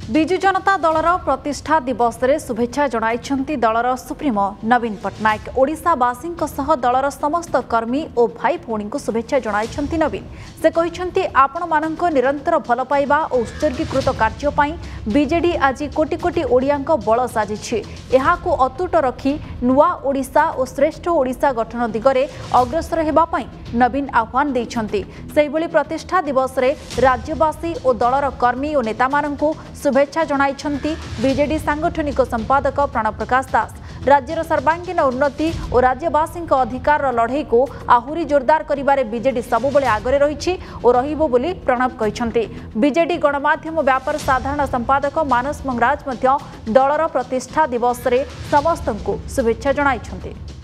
विजु जनता दलर प्रतिष्ठा दिवस रे शुभेच्छा जणाइछन्ती दलर सुप्रीमो नवीन पटनायक। ओडिशावासी दलर समस्त कर्मी और भाई भौणी को शुभेच्छा जणाइछन्ती नवीन। से कहिछन्ती आपण मानक निरंतर भल पाइबा और उत्सर्गीकृत कार्य पई बीजेडी आज कोटी कोटी ओडियांक बल साजिछि। एहाकु अतुट रखी नुआ ओडिशा और श्रेष्ठ ओडिशा गठन दिगरे अग्रसर हेबा पई नवीन आह्वान दैछन्ती। सेहिभଳି प्रतिष्ठा दिवस रे राज्यवासी और दलर कर्मी और नेता मानकु शुभेच्छा जणाइछन्ती बीजेडी सांगठनिक संपादक प्रणप्रकाश दास। राज्यर सर्वांगीन उन्नति और राज्यवासी अधिकार लड़ई को आहुरी जोरदार करिबारे बीजेडी सबुबले आगरे रहिछि और रहिबो बोली प्रणव कहिछन्ती। बीजेडी गणमाध्यम व्यापार साधारण संपादक मानस मंगराज मध्य दलर प्रतिष्ठा दिवस रे समस्तंकु शुभेच्छा जणाइछन्ती।